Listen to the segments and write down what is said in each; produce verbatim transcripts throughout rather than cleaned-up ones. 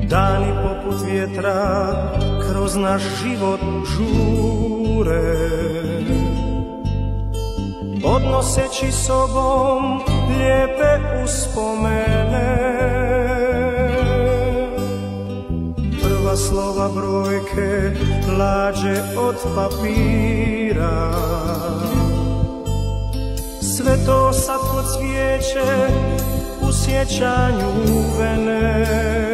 Dani poput vjetra kroz naš život žure, odnoseći sobom lijepe uspomene. Prva slova brojke lađe od papira, sve to sad kod svijeće u sjećanju vene.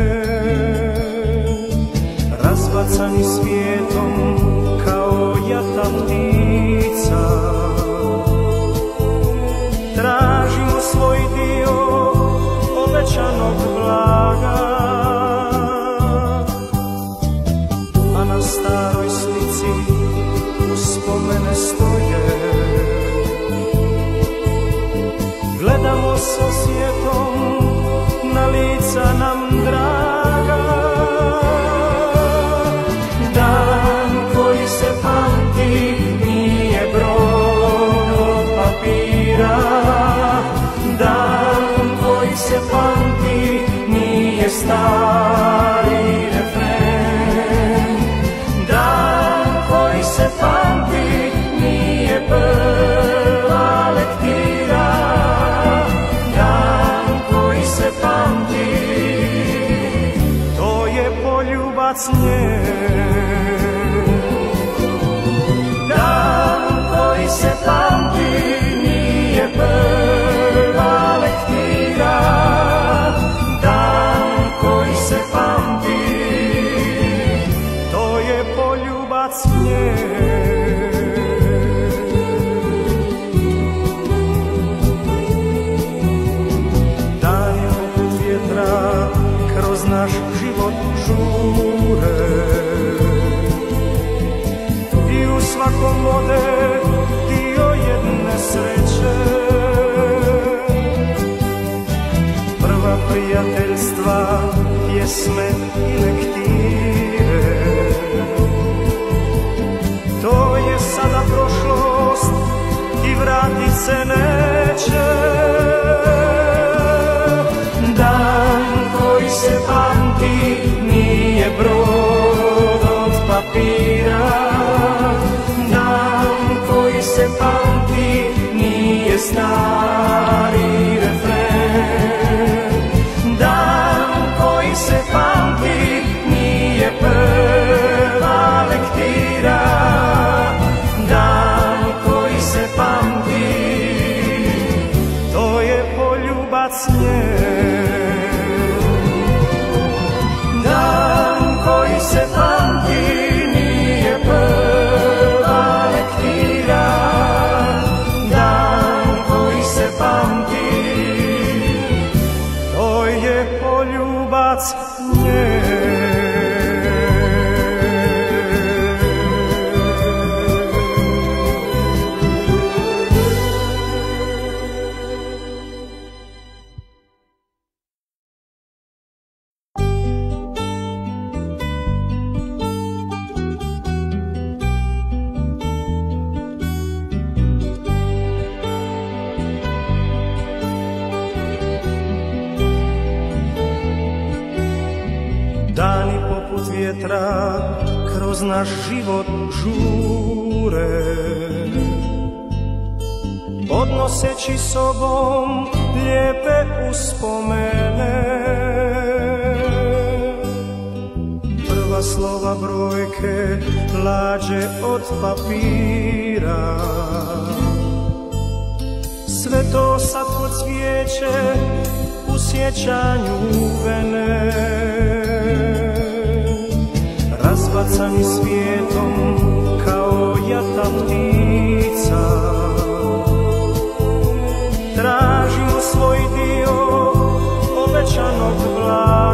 Razbacani svijetom kao jata ptica, tražimo svoj dio obećanog blaga. A na staroj slici uspomene stoje, gledamo s osjetom na lica nam draga. Dan koji se pamti nije brod od papira, dan koji se pamti nije stari refren, dan koji se pamti nije prva lektira, dan koji se pamti, to je poljubac njen. Dan koji se pamti nije prva lektira, dan koji se pamti, to je poljubac njen. Dani poput vjetra kroz naš život žure, i u svakom ode dio jedne sreće. Prva prijateljstva, pjesme i lektire, to je sada prošlost i vratit se neće. Dan koji se pamti nije brod od papira, dan koji se pamti nije stari refren, dan koji se pamti nije prva lektira, dan koji se pamti, to je poljubac njen. Dan koji se pamti nije prva lektira, dan koji se pamti, to je poljubac njen. Dani poput vjetra kroz naš život žure, odnoseći sobom lijepe uspomene. Prva slova brojke lađe od papira, sve to sad kod svijeće u sjećanju vene. Razbacani svijetom kao jata ptica, tražimo svoj dio obećanog blaga.